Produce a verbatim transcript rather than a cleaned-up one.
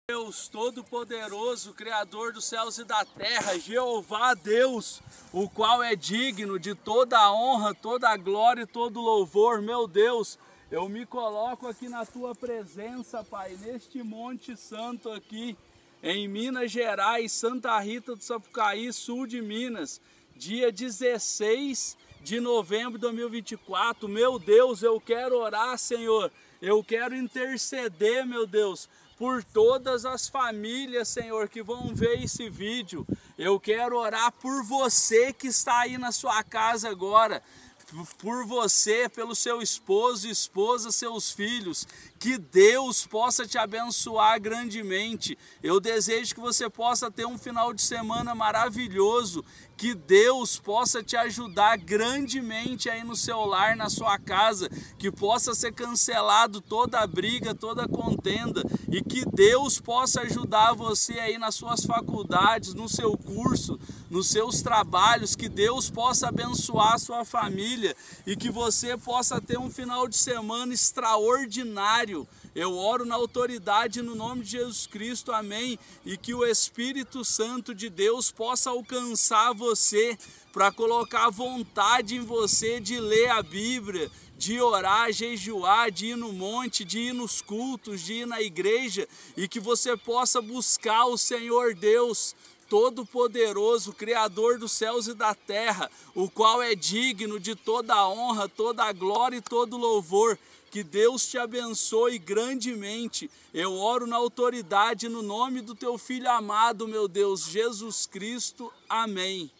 Deus Todo-Poderoso, Criador dos céus e da terra, Jeová Deus, o qual é digno de toda a honra, toda a glória e todo louvor. Meu Deus, eu me coloco aqui na Tua presença, Pai, neste Monte Santo aqui, em Minas Gerais, Santa Rita do Sapucaí, sul de Minas, dia dezesseis de novembro de dois mil e vinte e quatro. Meu Deus, eu quero orar, Senhor, eu quero interceder, meu Deus, por todas as famílias, Senhor, que vão ver esse vídeo. Eu quero orar por você que está aí na sua casa agora, por você, pelo seu esposo, esposa, seus filhos, que Deus possa te abençoar grandemente. Eu desejo que você possa ter um final de semana maravilhoso, que Deus possa te ajudar grandemente aí no seu lar, na sua casa, que possa ser cancelado toda a briga, toda a contenda, e que Deus possa ajudar você aí nas suas faculdades, no seu curso, nos seus trabalhos, que Deus possa abençoar a sua família e que você possa ter um final de semana extraordinário. Eu oro na autoridade no nome de Jesus Cristo, amém, e que o Espírito Santo de Deus possa alcançar você, para colocar vontade em você de ler a Bíblia, de orar, jejuar, de ir no monte, de ir nos cultos, de ir na igreja, e que você possa buscar o Senhor Deus Todo-Poderoso, Criador dos céus e da terra, o qual é digno de toda a honra, toda a glória e todo louvor. Que Deus te abençoe grandemente. Eu oro na autoridade no nome do teu Filho amado, meu Deus, Jesus Cristo. Amém.